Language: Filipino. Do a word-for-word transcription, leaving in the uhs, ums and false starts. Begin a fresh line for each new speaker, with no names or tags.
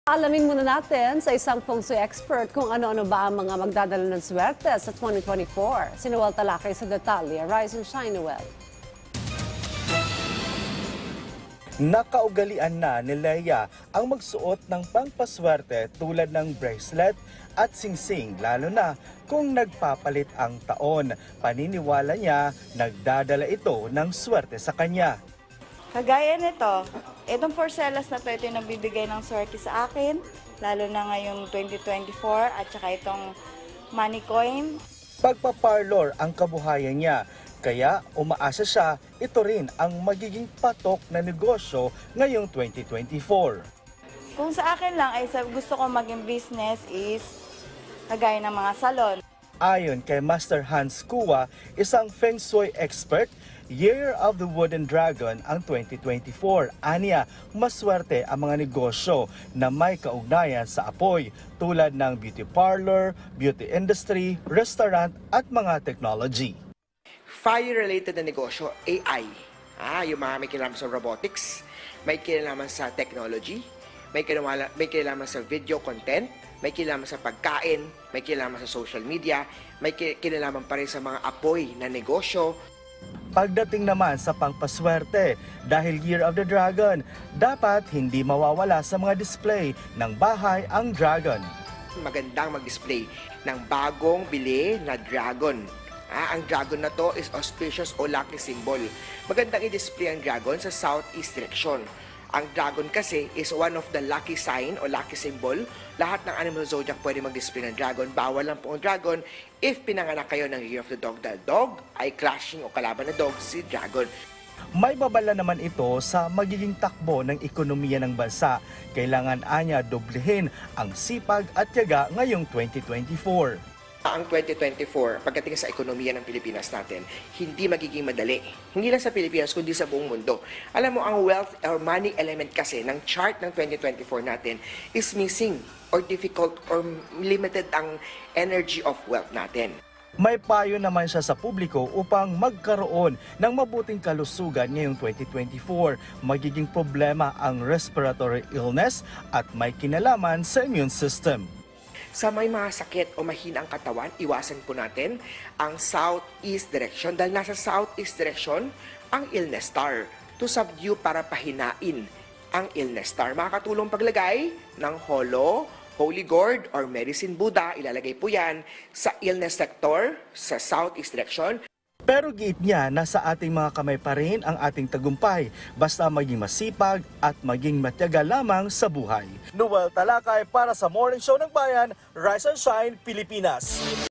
Alamin muna natin sa isang feng shui expert kung ano-ano ba ang mga magdadala ng swerte sa twenty twenty-four. Si Noel Talakay sa detalye. Rise and shine, Noel.
Nakaugalian na ni Leia ang magsuot ng pangpaswerte tulad ng bracelet at singsing, lalo na kung nagpapalit ang taon. Paniniwala niya, nagdadala ito ng swerte sa kanya.
Kagaya nito, itong porcelas na to, ito yung nagbibigay ng swerte sa akin, lalo na ngayong twenty twenty-four, at saka itong money coin.
Pagpaparlor ang kabuhayan niya, kaya umaasa siya ito rin ang magiging patok na negosyo ngayong twenty twenty-four.
Kung sa akin lang ay gusto ko maging business is kagaya ng mga salon.
Ayon kay Master Hans Kua, isang feng shui expert, Year of the Wooden Dragon ang twenty twenty-four. Aniya, maswerte ang mga negosyo na may kaugnayan sa apoy tulad ng beauty parlor, beauty industry, restaurant at mga technology.
Fire-related na negosyo, A I. Ah, yung mga may kinalaman sa robotics, may kinalaman sa technology, may kinalaman, may kinalaman sa video content, may kinalaman sa pagkain, may kinalaman sa social media, may kinalaman pa rin sa mga apoy na negosyo.
Pagdating naman sa pangpaswerte, dahil Year of the Dragon, dapat hindi mawawala sa mga display ng bahay ang dragon.
Magandang mag-display ng bagong bili na dragon. Ah, ang dragon na to is auspicious o lucky symbol. Magandang i-display ang dragon sa southeast direction. Ang dragon kasi is one of the lucky sign o lucky symbol. Lahat ng animal zodiac pwede mag-display ng dragon. Bawal lang po ang dragon if pinanganak kayo ng Year of the Dog. Dahil dog ay clashing o kalaban na dog si dragon.
May babala naman ito sa magiging takbo ng ekonomiya ng bansa. Kailangan anya doblehin ang sipag at tiyaga ngayong twenty twenty-four.
Ang twenty twenty-four, pagdating sa ekonomiya ng Pilipinas natin, hindi magiging madali. Hindi lang sa Pilipinas, kundi sa buong mundo. Alam mo, ang wealth or money element kasi ng chart ng twenty twenty-four natin is missing or difficult or limited ang energy of wealth natin.
May payo naman siya sa publiko upang magkaroon ng mabuting kalusugan ngayong twenty twenty-four. Magiging problema ang respiratory illness at may kinalaman sa immune system.
Sa may mga sakit o mahina ang katawan, iwasan po natin ang southeast direction dahil nasa southeast direction ang illness star to subdue para pahinain ang illness star. Makakatulong paglagay ng holo, holy gourd or medicine Buddha, ilalagay po yan sa illness sector sa southeast direction.
Pero giit niya, nasa ating mga kamay pa rin ang ating tagumpay, basta maging masipag at maging matyaga lamang sa buhay. Noel Talakay para sa Morning Show ng Bayan, Rise and Shine, Pilipinas.